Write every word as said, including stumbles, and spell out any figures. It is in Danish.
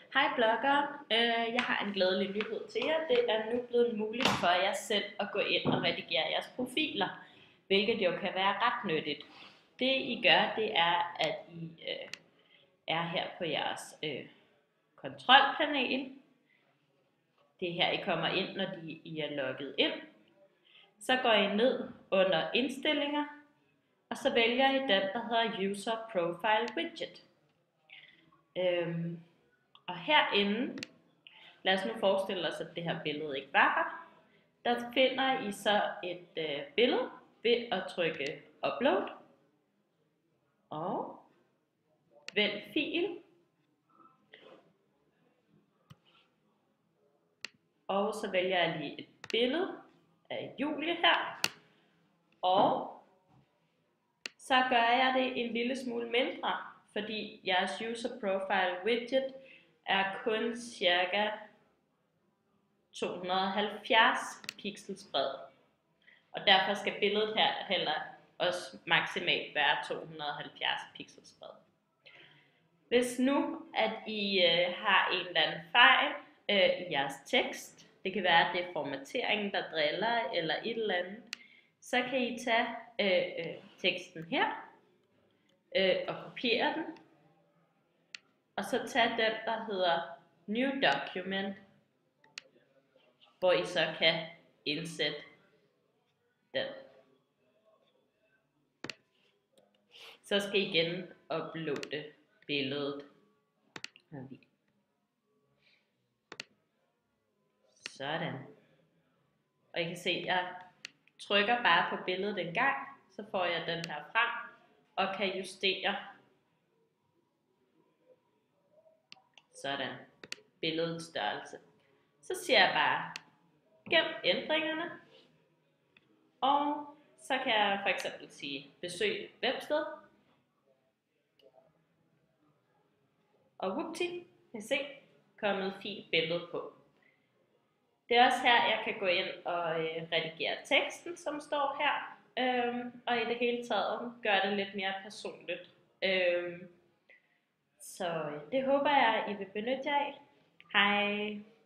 Hej blogger, øh, jeg har en glædelig nyhed til jer. Det er nu blevet muligt for jer selv at gå ind og redigere jeres profiler, hvilket jo kan være ret nyttigt. Det I gør, det er, at I øh, er her på jeres øh, kontrolpanel. Det er her, I kommer ind, når de, I er logget ind. Så går I ned under indstillinger, og så vælger I den, der hedder User Profile Widget. Øhm, og herinde, lad os nu forestille os, at det her billede ikke var her. Der finder I så et øh, billede ved at trykke Upload. Og vælg fil. Og så vælger jeg lige et billede af Julie her. Og så gør jeg det en lille smule mindre, fordi jeres User Profile Widget er kun cirka to hundrede og halvfjerds pixels bred. Og derfor skal billedet her heller også maksimalt være to hundrede og halvfjerds pixels bred. Hvis nu, at I øh, har en eller anden fejl øh, i jeres tekst, det kan være, at det er formateringen, der driller, eller et eller andet, så kan I tage øh, øh, teksten her, øh, og kopiere den, og så tage den, der hedder New Document, hvor I så kan indsætte den. Så skal I igen uploade billedet. Sådan. Og I kan se, at jeg trykker bare på billedet en gang, så får jeg den her frem, og kan justere sådan billedets størrelse. Så siger jeg bare gem ændringerne, og så kan jeg for eksempel sige besøg websted, og whoopty, kan se, kommet fint billede på. Det er også her, jeg kan gå ind og øh, redigere teksten, som står her, øhm, og i det hele taget gøre det lidt mere personligt. Øhm, så det håber jeg, I vil benytte jer af. Hej!